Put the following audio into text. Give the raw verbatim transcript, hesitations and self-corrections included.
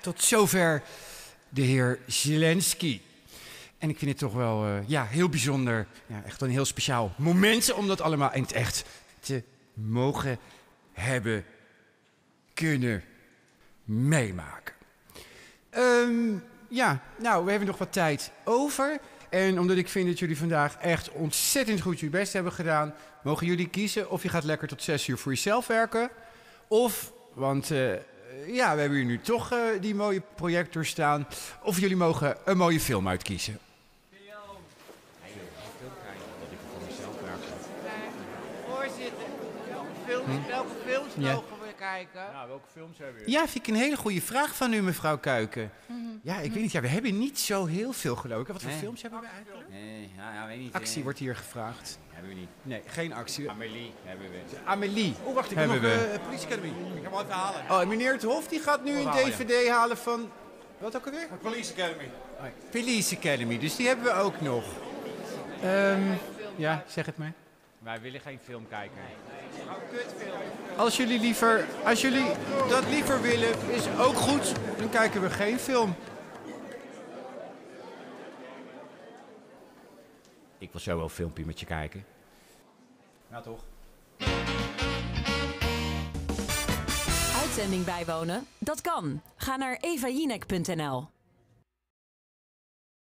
tot zover de heer Zelensky. En ik vind het toch wel uh, ja, heel bijzonder, ja, echt een heel speciaal moment om dat allemaal in het echt te mogen hebben kunnen meemaken. Um, ja, nou, we hebben nog wat tijd over. En omdat ik vind dat jullie vandaag echt ontzettend goed jullie best hebben gedaan, mogen jullie kiezen of je gaat lekker tot zes uur voor jezelf werken. Of, want uh, ja, we hebben hier nu toch uh, die mooie projector staan. Of jullie mogen een mooie film uitkiezen. Voorzitter, welke films, hm? welke films ja. mogen we kijken? Ja, welke films hebben we? Ja, vind ik een hele goede vraag van u, mevrouw Kuiken. Mm-hmm. Ja, ik mm. weet niet, ja, we hebben niet zo heel veel geloof ik. Wat voor nee. films hebben we eigenlijk? Nee, ja, ja, weet niet. Actie eh. wordt hier gevraagd. Hebben we niet. Nee, geen actie. Amélie hebben we. Amélie. Oh, wacht, ik heb nog uh, Politie Academy. Ik ga hem even halen. Oh, meneer Het Hof die gaat nu een D V D ja. halen van... Wat ook alweer? Police Academy. Oh, Police Academy, dus die hebben we ook nog. Um, ja, zeg het maar. Wij willen geen film kijken. Als jullie liever, als jullie dat liever willen, is ook goed. Dan kijken we geen film. Ik wil zo wel een filmpje met je kijken. Nou toch. Uitzending bijwonen? Dat kan. Ga naar eva jinek punt n l.